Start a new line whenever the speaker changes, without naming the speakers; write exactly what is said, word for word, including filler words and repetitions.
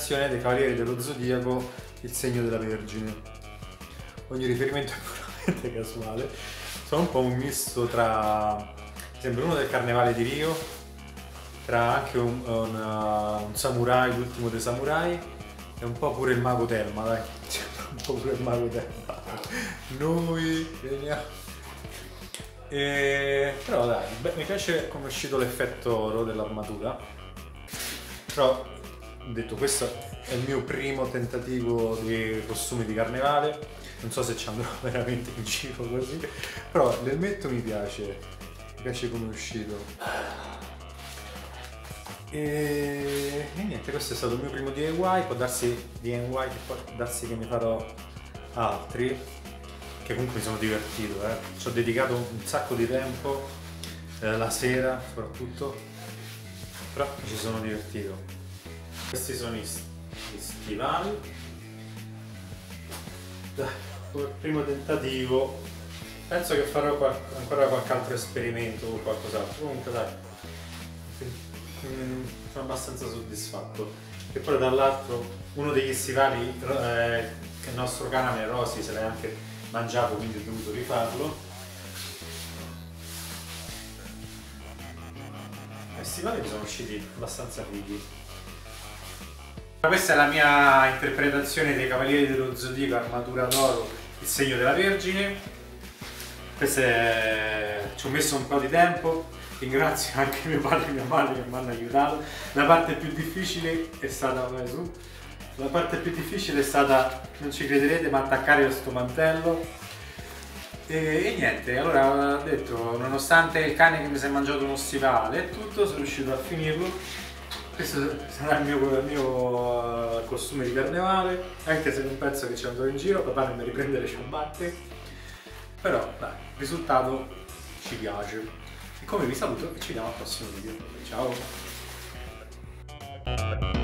ispirazione dei Cavalieri dello Zodiaco, il segno della Vergine. Ogni riferimento è puramente casuale. Sono un po' un misto tra, sembra uno del Carnevale di Rio, tra anche un, un, uh, un samurai, l'ultimo dei samurai, e un po' pure il mago Telma, dai. Un po' pure il mago Telma. Noi veniamo. E... però dai, beh, mi piace come è uscito l'effetto oro dell'armatura. Però, detto, questo è il mio primo tentativo di costumi di carnevale. Non so se ci andrò veramente in giro così, però l'elmetto mi piace, mi piace come è uscito. E... e niente, questo è stato il mio primo D I Y, può darsi D I Y, può darsi che ne farò altri, che comunque mi sono divertito, eh. Ci ho dedicato un sacco di tempo, eh, la sera soprattutto, però mi ci sono divertito. Questi sono gli stivali. Dai, come primo tentativo, penso che farò qual ancora qualche altro esperimento o qualcos'altro. Comunque dai, mm, sono abbastanza soddisfatto. E poi dall'altro uno degli stivali eh, che il nostro cane Rosy se l'è anche mangiato, quindi ho dovuto rifarlo. I stivali mi sono usciti abbastanza fighi. Questa è la mia interpretazione dei Cavalieri dello Zodiaco, armatura d'oro, il segno della Vergine. Questo è... ci ho messo un po' di tempo, ringrazio anche mio padre e mia madre che mi hanno aiutato. La parte più difficile è stata, vai su, la parte più difficile è stata, non ci crederete, ma attaccare questo mantello. E, e niente, allora ho detto, nonostante il cane che mi si è mangiato uno stivale e tutto, sono riuscito a finirlo. Questo sarà il mio, il mio costume di carnevale, anche se non penso che ci andrò in giro, papà non mi riprende le ciabatte, però dai, il risultato ci piace. E come vi saluto e ci vediamo al prossimo video. Ciao!